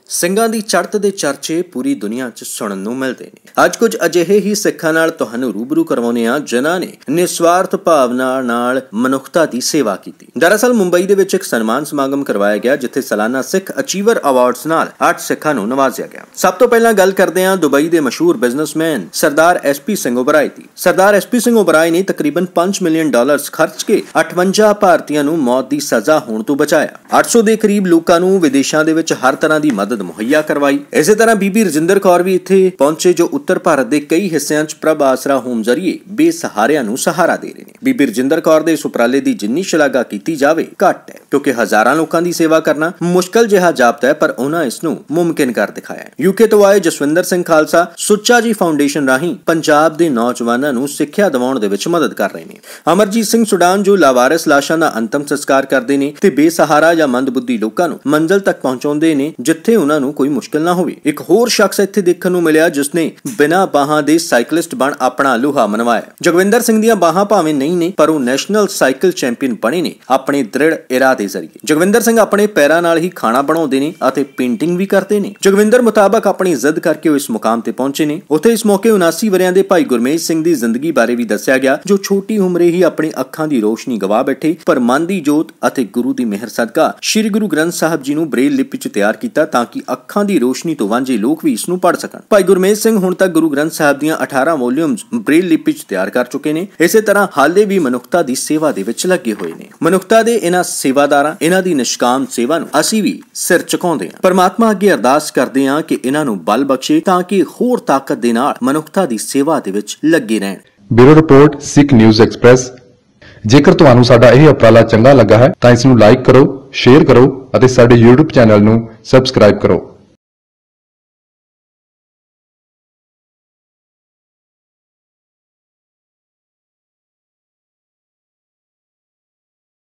ਸਿੰਘਾਂ ਦੀ ਚੜ੍ਹਤ ਦੇ ਚਰਚੇ ਪੂਰੀ ਦੁਨੀਆ 'ਚ ਸੁਣਨ ਨੂੰ ਮਿਲਦੇ ਨੇ। ਅੱਜ ਕੁਝ ਅਜਿਹੇ ਹੀ ਸਿੱਖਾਂ ਨਾਲ ਤੁਹਾਨੂੰ ਰੂਬਰੂ ਕਰਵਾਉਂਦੇ ਹਾਂ ਜਿਨ੍ਹਾਂ ਨੇ ਨਿਸਵਾਰਥ ਭਾਵਨਾ ਨਾਲ ਮਨੁੱਖਤਾ ਦੀ ਸੇਵਾ ਕੀਤੀ। ਦਰਅਸਲ ਮੁੰਬਈ ਦੇ ਵਿੱਚ ਇੱਕ ਸਨਮਾਨ ਸਮਾਗਮ ਕਰਵਾਇਆ ਗਿਆ ਜਿੱਥੇ ਸਾਲਾਨਾ ਸਿੱਖ ਅਚੀਵਰ ਅਵਾਰਡਸ ਨਾਲ 8 ਸਿੱਖਾਂ ਨੂੰ ਨਵਾਜ਼ਿਆ ਗਿਆ। ਸਭ ਤੋਂ ਪਹਿਲਾਂ ਗੱਲ ਕਰਦੇ ਹਾਂ ਦੁਬਈ ਦੇ ਮਸ਼ਹੂਰ ਬਿਜ਼ਨਸਮੈਨ ਸਰਦਾਰ SP ਸਿੰਘ ਓਬਰਾਏ ਦੀ। ਸਰਦਾਰ SP ਸਿੰਘ ਓਬਰਾਏ ਨੇ ਤਕਰੀਬਨ $5 ਮਿਲੀਅਨ ਖਰਚ ਕੇ 58 ਭਾਰਤੀਆਂ ਨੂੰ ਮੌਤ ਦੀ ਸਜ਼ਾ ਹੋਣ ਤੋਂ ਬਚਾਇਆ। 800 ਦੇ ਕਰੀਬ ਲੋਕਾਂ ਨੂੰ ਵਿਦੇਸ਼ਾਂ ਦੇ ਵਿੱਚ ਹਰ ਤਰ੍ਹਾਂ ਦੀ ਮਦਦ ਮੁਹੱਈਆ ਕਰਵਾਈ। ਇਸੇ ਤਰ੍ਹਾਂ ਬੀਬੀ ਰਜਿੰਦਰ ਕੌਰ ਵੀ ਇੱਥੇ ਪਹੁੰਚੇ ਜੋ ਉੱਤਰ ਭਾਰਤ ਦੇ ਕਈ ਹਿੱਸਿਆਂ 'ਚ ਪ੍ਰਭ ਆਸਰਾ ਹੋਮ ਜ਼ਰੀਏ ਬੇਸਹਾਰਿਆਂ ਨੂੰ ਸਹਾਰਾ ਦੇ ਰਹੇ ਨੇ। ਬੀਬੀ ਰਜਿੰਦਰ ਕੌਰ ਦੇ ਇਸ ਉਪਰਾਲੇ ਦੀ ਜਿੰਨੀ ਸ਼ਲਾਘਾ ਕੀਤੀ ਜਾਵੇ ਘੱਟ ਹੈ ਕਿਉਂਕਿ ਹਜ਼ਾਰਾਂ ਲੋਕਾਂ ਦੀ ਸੇਵਾ ਕਰਨਾ ਮੁਸ਼ਕਲ ਜਿਹਾ ਜਾਪਦਾ ਹੈ ਪਰ ਉਹਨਾਂ ਇਸ ਨੂੰ ਮੁਮਕਿਨ ਕਰ ਦਿਖਾਇਆ ਹੈ। UK ਤੋਂ ਆਏ ਜਸਵਿੰਦਰ ਸਿੰਘ ਖਾਲਸਾ ਸੁੱਚਾ ਜੀ ਫਾਊਂਡੇਸ਼ਨ ਰਾਹੀਂ ਪੰਜਾਬ ਦੇ ਨੌਜਵਾਨਾਂ ਨੂੰ ਸਿੱਖਿਆ ਦਿਵਾਉਣ ਦੇ ਵਿੱਚ ਮਦਦ ਕਰ ਰਹੇ ਨੇ। ਅਮਰਜੀਤ ਸਿੰਘ ਸੁਡਾਨ ਜੋ ਲਾਵਾਰਿਸ ਲਾਸ਼ਾਂ ਦਾ ਅੰਤਮ ਸੰਸਕਾਰ ਕਰਦੇ ਨੇ ਤੇ ਬੇਸਹਾਰਾ ਜਾਂ ਮੰਦਬੁੱਧੀ ਲੋਕਾਂ ਨੂੰ ਮੰਜ਼ਿਲ ਤੱਕ ਪਹੁੰਚਾਉਂਦੇ ਨੇ ਜਿੱਥੇ ਉਹਨਾਂ ਨੂੰ ਕੋਈ ਮੁਸ਼ਕਲ ਨਾ ਹੋਵੇ। ਇੱਕ ਹੋਰ ਸ਼ਖਸ ਇੱਥੇ ਦੇਖਣ ਨੂੰ ਮਿਲਿਆ ਜਿਸਨੇ ਬਿਨਾਂ ਬਾਹਾਂ ਦੇ ਸਾਈਕਲਿਸਟ ਬਣ ਆਪਣਾ ਲੋਹਾ ਮਨਵਾਇਆ। ਜਗਵਿੰਦਰ ਸਿੰਘ ਦੀਆਂ ਬਾਹਾਂ ਭਾਵੇਂ ਨਹੀਂ ਨੇ ਪਰ ਉਹ ਨੈਸ਼ਨਲ ਸਾਈਕਲ ਚੈਂਪੀਅਨ ਬਣੇ ਨੇ ਆਪਣੇ ਦ੍ਰਿੜ ਇਰਾਦੇ ਜ਼ਰੀਏ। ਜਗਵਿੰਦਰ ਸਿੰਘ ਆਪਣੇ ਪੈਰਾਂ ਨਾਲ ਹੀ ਖਾਣਾ ਬਣਾਉਂਦੇ ਨੇ ਅਤੇ ਪੇਂਟਿੰਗ ਵੀ ਕਰਦੇ ਨੇ। ਜਗਵਿੰਦਰ ਮੁਤਾਬਕ ਆਪਣੀ ਜ਼ਿੱਦ ਕਰਕੇ ਉਹ ਇਸ ਮੁਕਾਮ ਤੇ ਪਹੁੰਚੇ ਨੇ। ਉੱਥੇ ਇਸ ਮੌਕੇ 79 ਵਰਿਆਂ ਦੇ ਭਾਈ ਗੁਰਮੇਜ ਸਿੰਘ ਦੀ ਜ਼ਿੰਦਗੀ ਬਾਰੇ ਵੀ ਦੱਸਿਆ ਗਿਆ ਜੋ ਛੋਟੀ ਉਮਰੇ ਹੀ ਆਪਣੀ ਅੱਖਾਂ ਦੀ ਰੋਸ਼ਨੀ ਗਵਾ ਬੈਠੇ ਪਰ ਮਨ ਦੀ ਜੋਤ ਅਤੇ ਗੁਰੂ ਦੀ ਮਿਹਰ ਸਦਕਾ ਸ੍ਰੀ ਗੁਰੂ ਗ੍ਰੰਥ ਸਾਹਿਬ ਜੀ ਨੂੰ ਬ੍ਰੇਲ ਲਿਪੀ 'ਚ ਤਿਆਰ ਕੀਤਾ ਤਾਂ ਕਿ ਅੱਖਾਂ ਦੀ ਰੋਸ਼ਨੀ ਤੋਂ ਵਾਂਝੇ ਲੋਕ ਵੀ ਇਸ ਨੂੰ ਪੜ੍ਹ ਸਕਣ। ਭਾਈ ਗੁਰਮੇਜ ਸਿੰਘ ਹੁਣ ਤੱਕ ਗੁਰੂ ਗ੍ਰੰਥ ਸਾਹਿਬ ਦੀਆਂ 18 ਵੋਲੀਅਮਸ ਬ੍ਰੇਲ ਲਿਪੀ 'ਚ ਤਿਆਰ ਕਰ ਚੁੱਕੇ ਨੇ। ਇਸੇ ਤਰ੍ਹਾਂ ਹਾਲੇ ਵੀ ਮਨੁੱਖਤਾ ਦੀ ਸੇਵਾ ਦੇ ਵਿੱਚ ਲੱਗੇ ਹੋਏ ਨੇ। ਮਨੁੱਖਤਾ ਦੇ ਇਹਨਾਂ ਸੇਵਾਦਾਰਾਂ ਇਹਨਾਂ ਦੀ ਨਿਸ਼ਕਾਮ ਸੇਵਾ ਨੂੰ ਅਸੀਂ ਵੀ ਸਿਰ ਝੁਕਾਉਂਦੇ ਹਾਂ। ਪਰਮਾਤਮਾ ਅੱਗੇ ਅਰਦਾਸ ਕਰਦੇ ਹਾਂ ਕਿ ਇਹਨਾਂ ਨੂੰ ਬਲ ਬਖਸ਼ੇ ਤਾਂ ਕਿ ਹੋਰ ਤਾਕਤ ਦੇ ਨਾਲ ਮਨੁੱਖਤਾ ਦੀ ਸੇਵਾ ਦੇ ਵਿੱਚ ਲੱਗੇ ਰਹਿਣ। Bureau report Sikh news express. ਜੇਕਰ ਤੁਹਾਨੂੰ ਸਾਡਾ ਇਹ ਉਪਰਾਲਾ ਚੰਗਾ ਲੱਗਾ ਹੈ ਤਾਂ ਇਸ ਨੂੰ ਲਾਈਕ ਕਰੋ, ਸ਼ੇਅਰ ਕਰੋ ਅਤੇ ਸਾਡੇ YouTube ਚੈਨਲ ਨੂੰ ਸਬਸਕ੍ਰਾਈਬ ਕਰੋ।